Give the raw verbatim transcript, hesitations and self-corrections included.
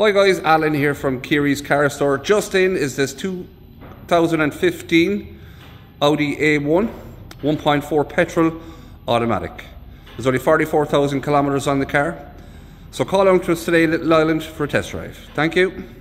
Hi guys, Alan here from Kiri's Car Store. Just in is this two thousand fifteen Audi A one one point four petrol automatic. There's only forty-four thousand kilometers on the car. So call out to us today, Little Island, for a test drive. Thank you.